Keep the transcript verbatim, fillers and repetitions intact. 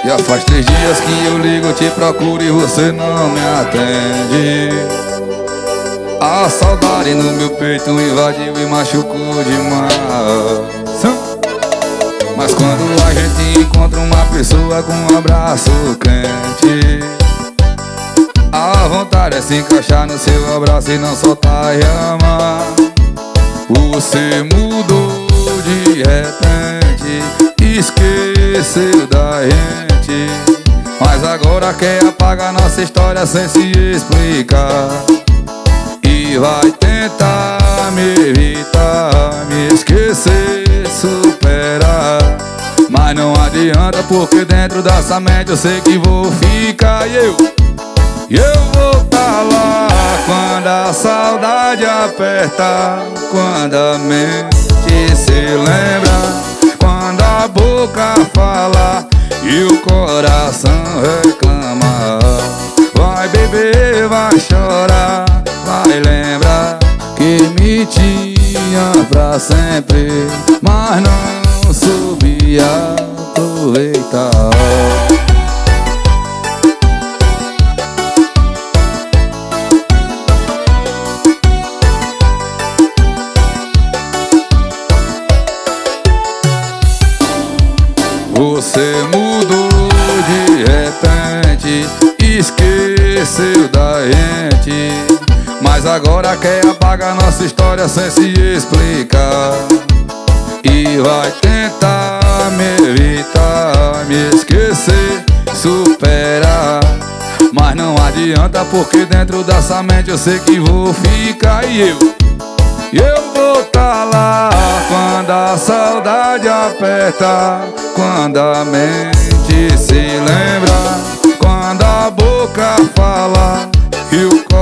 Já faz três dias que eu ligo, te procuro e você não me atende. A saudade no meu peito invadiu e machucou demais. Mas quando a gente encontra uma pessoa com um abraço quente, a vontade é se encaixar no seu abraço e não soltar e amar. Você mudou de repente, esqueceu da gente, mas agora quer apagar nossa história sem se explicar. E vai tentar me evitar, me esquecer, superar, mas não adianta porque dentro dessa mente eu sei que vou ficar. E eu, eu vou tá lá quando a saudade aperta, quando a mente se lembra, quando a boca fala e o coração reclama. Vai beber, vai chorar, vai lembrar que me tinha pra sempre, mas não soube aproveitar. Você mudou de repente, esqueceu da gente, mas agora quer apagar nossa história sem se explicar. E vai tentar me evitar, me esquecer, superar, mas não adianta porque dentro dessa mente eu sei que vou ficar. E eu, eu vou tá lá quando a saudade aperta, quando a mente se lembra, quando a boca fala e o coração